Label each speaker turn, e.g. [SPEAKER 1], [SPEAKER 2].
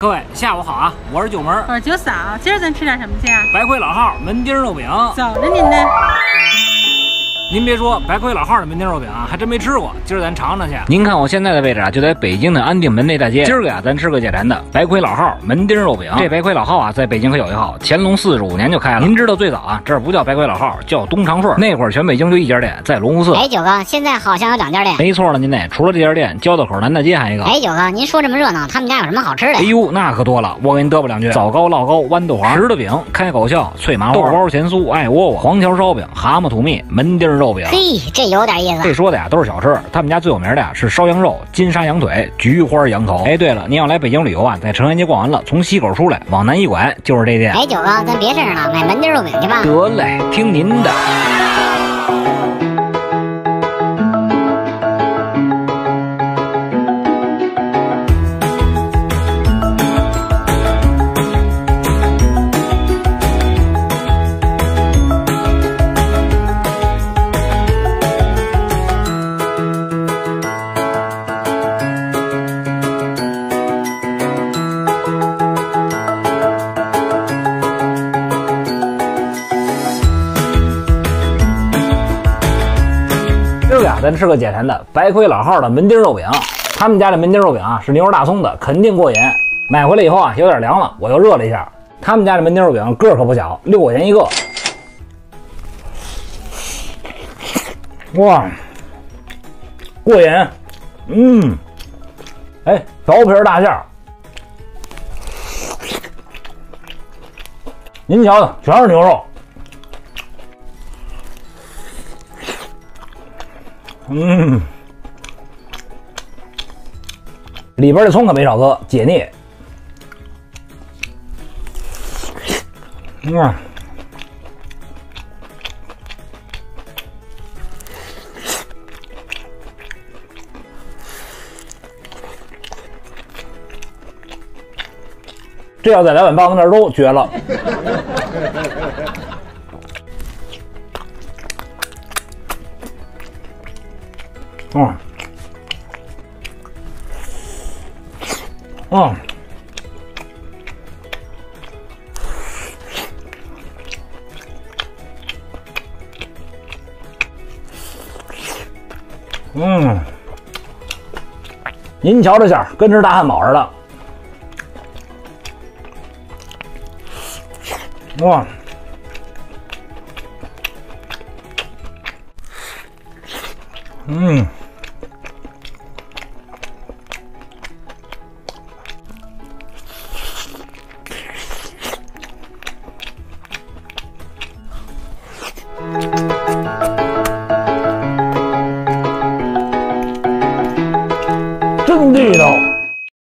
[SPEAKER 1] 各位下午好啊，我是九门，
[SPEAKER 2] 我是九嫂，今儿咱吃点什么去啊？
[SPEAKER 1] 白魁老号门钉肉饼。
[SPEAKER 2] 走着您呢。
[SPEAKER 1] 您别说，白魁老号的门钉肉饼啊，还真没吃过。今儿咱尝尝去。您看我现在的位置啊，就在北京的安定门内大街。今儿个呀，咱吃个简单的白魁老号门钉肉饼。这白魁老号啊，在北京可有一号，乾隆45年就开了。您知道最早啊，这儿不叫白魁老号，叫东长顺。那会儿全北京就一家店，在隆福寺。
[SPEAKER 3] 哎，九哥，现在好像有2家店。
[SPEAKER 1] 没错了，您得除了这家店，交道口南大街还一个。
[SPEAKER 3] 哎，九哥，您说这么热闹，他们家有什么好吃的？
[SPEAKER 1] 哎呦，那可多了，我给您嘚啵2句：枣糕、烙糕、豌豆黄、石头饼、开口笑、脆麻花、豆包咸酥、爱窝窝、黄条烧饼、蛤蟆吐蜜、门钉肉饼。
[SPEAKER 3] 嘿，这有点意思。
[SPEAKER 1] 这说的呀都是小吃，他们家最有名的呀是烧羊肉、金沙羊腿、菊花羊头。哎，对了，您要来北京旅游啊，在长安街逛完了，从西口出来，往南一拐就是这店。
[SPEAKER 3] 哎，九哥，咱别趁着了，买门钉肉饼去吧。
[SPEAKER 1] 得嘞，听您的。今儿个咱吃个简单的白魁老号的门钉肉饼。他们家的门钉肉饼啊是牛肉大葱的，肯定过瘾。买回来以后啊有点凉了，我又热了一下。他们家的门钉肉饼个儿可不小，6块钱一个。哇，过瘾。哎，薄皮大馅儿，您瞧瞧，全是牛肉。里边的葱可没少搁，解腻。这要再来碗棒子面粥，绝了。您瞧这馅儿，跟吃大汉堡似的。哇，真地道。